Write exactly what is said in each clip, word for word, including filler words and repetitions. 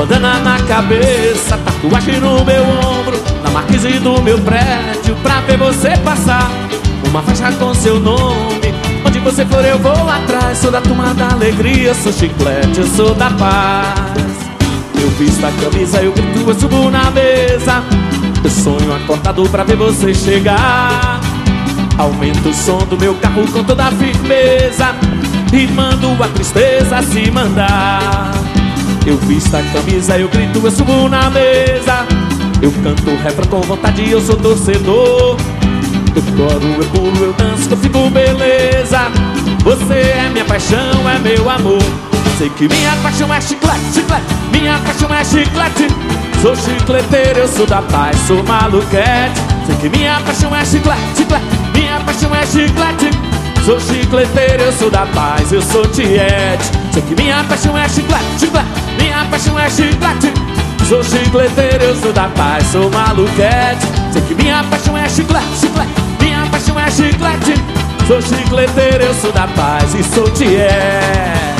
bandana na cabeça, tatuagem no meu ombro, na marquise do meu prédio, pra ver você passar. Uma faixa com seu nome, onde você for eu vou atrás. Sou da turma da alegria, sou chiclete, eu sou da paz. Eu visto a camisa, eu grito, eu subo na mesa. Eu sonho acordado pra ver você chegar. Aumento o som do meu carro com toda a firmeza e mando a tristeza se mandar. Eu visto a camisa, eu grito, eu subo na mesa. Eu canto o refrão com vontade, eu sou torcedor. Eu choro, eu pulo, eu danço, eu fico beleza. Você é minha paixão, é meu amor. Sei que minha paixão é chiclete, chiclete. Minha paixão é chiclete. Sou chicleteiro, eu sou da paz, sou maluquete. Sei que minha paixão é chiclete, chiclete. Minha paixão é chiclete. Sou chicleteiro, eu sou da paz, eu sou tiete. Sei que minha paixão é chiclete, chiclete. Minha paixão é chiclete. Sou chicleteiro, eu sou da paz, sou maluquete. Sei que minha paixão é chiclete, chiclete. Minha paixão é chiclete. Sou chicleteiro, eu sou da paz e sou tiete.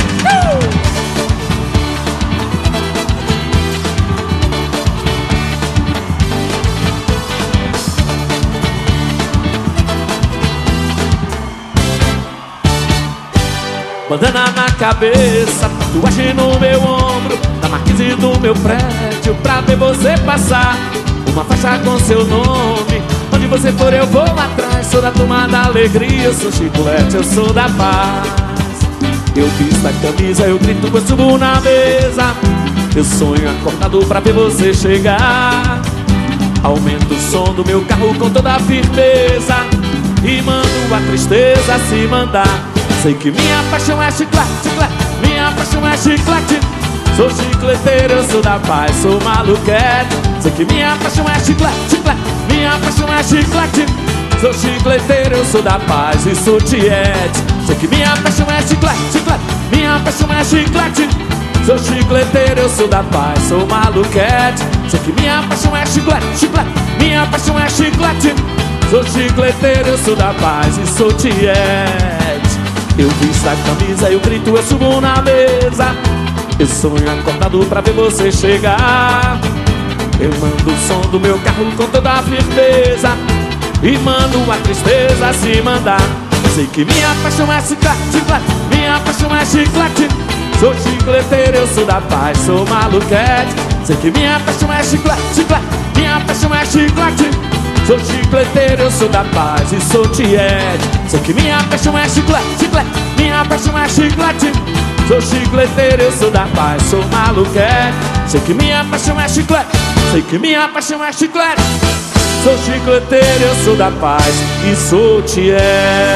Bandana na cabeça, tatuagem no meu ombro, na marquise do meu prédio, pra ver você passar. Uma faixa com seu nome, onde você for eu vou atrás. Sou da turma da alegria, eu sou chiclete, eu sou da paz. Eu visto a camisa, eu grito, eu subo na mesa. Eu sonho acordado pra ver você chegar. Aumento o som do meu carro com toda a firmeza e mando a tristeza se mandar. Sei que minha paixão é chiclete, chiclete. Minha paixão é chiclete. Sou chicleteiro, eu sou da paz, sou maluquete. Sei que minha paixão é chiclete, chiclete. Minha paixão é chiclete. Sou chicleteiro, eu sou da paz e sou tiete. Sei que minha paixão é chiclete, chiclete. Minha paixão é chiclete. Sou chicleteiro, eu sou da paz, sou maluquete. Sei que minha paixão é chiclete, chiclete. Minha paixão é chiclete. Sou chicleteiro, eu sou da paz e sou tiete. Eu visto a camisa, eu grito, eu subo na mesa. Eu sonho acordado pra ver você chegar. Eu mando o som do meu carro com toda a firmeza e mando a tristeza se mandar. Sei que minha paixão é chiclete, chiclete. Minha paixão é chiclete. Sou chicleteiro, eu sou da paz, sou maluquete. Sei que minha paixão é chiclete, chiclete. Minha paixão é chiclete. Sou chicleteiro, eu sou da paz e sou tiete. Sei que minha paixão é chiclete, chiclete. Minha paixão é chiclete. Sou chicleteiro, eu sou da paz, sou maluquete. Sei que minha paixão é chiclete. Sei que minha paixão é chiclete. Sou chicleteiro, eu sou da paz e sou tiete.